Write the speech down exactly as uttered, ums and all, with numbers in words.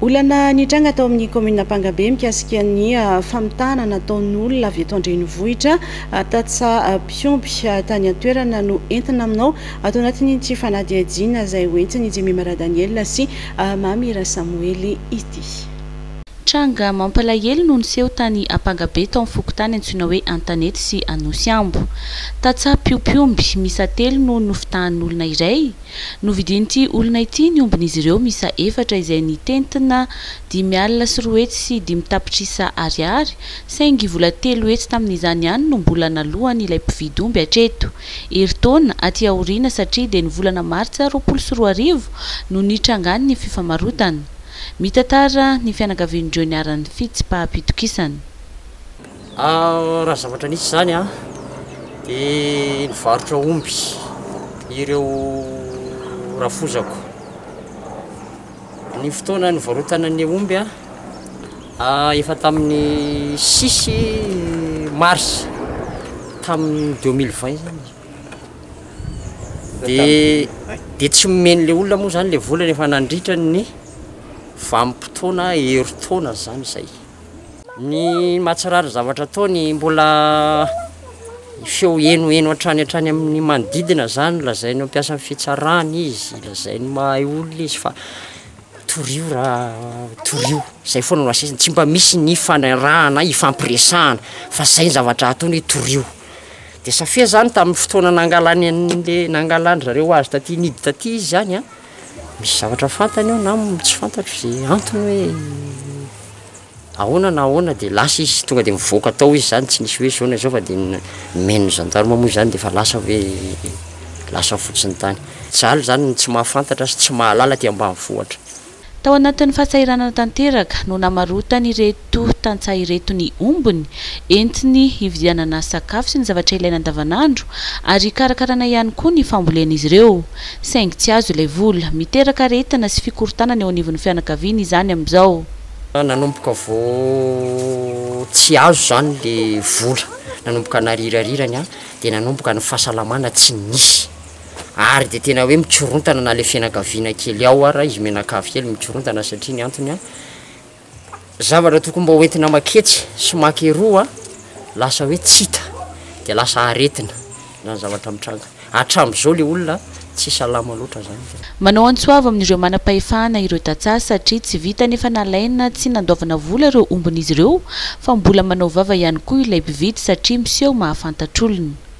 Olana nitranga tao amin'ny commune Pangabe mikasika ny famitana nataon'olona avy eto an-drenivohitra tatsa Piomby tany an-toerana no entina aminao atao anatin'ny tsy fanadihadiana izay hoentiny Jemimara Daniel sy Mamira Samuely ity. Tranga mampalahelo no niseho tany Pangabe tao fokotany antsoina hoe Antanety sy Anosiambo. Tatsa Piomby misa telo no nofitahan'olona iray. Novidin'ity olona ity ny ombin'izy ireo misa efatra izay nitentina dimy alina sy roa hetsy sy dimy tapitrisa ariary saingy vola telo hetsy tamin'izany ihany no mbola nalohany ilay mpividy omby hatreto. Heritaona aty aoriana satria dia ny volana Martsa roapolo sy roa arivo no nitrangany ny fifamarotana. Mitantara ny fianakavian'ireo niaran'ny fitsim-pahapitokisana. Raha zavatra nisy zany a dia nivarotra omby ireo rafozako. Ny fotoana nivarotana ny omby a efa tamin'ny six mars tamin'ny deux mille vingt zany. Dia dia tsy momeny le olona moa zany le vola rehefa nandritra ny vanim-potoana heritaona zany izay. Ny mahatsarara zavatra ataony mbola feo eno-eno hatrany hatrany amin'ny manodidina zany lazainy mampiasa fitsarana izy, lazainy mahay olona izy fa torio raha torio izay foana no asesiny, tsy mba misy ny fanarahana ifampiresahana fa zay ny zavatra ataony torio. Dia safia zany tamin'ny fotoana nangalany an'le nangalany zareo azy taty nidy taty izy zany a misy zavatra fantany eo na tsy fantatro izay antony hoe ahoana na ahoana dia lasa izy tonga dia mivoaka tao izy zany tsy nisy hoe zao na zao fa dia meno gendarme moa zany dia efa lasa hoe lasa fotsiny tany. Jaly zany tsy mahafantatra sy tsy mahalala aty ambanivohitra. Tao anatin'ny fahasahiranana tanteraka no namarotany ireto tantsaha ireto ny ombiny entiny hividianana sakafo sy ny zavatra ilaina andavanandro ary karakarana ihany koa ny fambolen'izy ireo. Saingy tsy azo ilay vola, miteraka aretina sy fikorotana eo anivon'ny fianakaviana izany amin'izao. Nanomboka vao tsy azo zany le vola, nanomboka narirarirany a dia nanomboka ny fahasalamana tsy nisy. Ary dia tena hoe mikorontana na le fianakaviana kely ao ara izy menakavy kely mikorontana satria ny antony a zavatra tokony mba hoentina maketsy sy makeroa lasa hoe tsy hita dia lasa aretina na zavatra mitranga. Hatramin'izao le olona tsy salama loatra zany. Manao antsoava amin'ireo manam-pahefana ireo tantsaha satria tsy vita nefa nalaina tsy nandoavana vola ireo ombin'izy ireo fa mbola manao vava ihany koa ilay mpividy satria miseho mahafantatr'olona.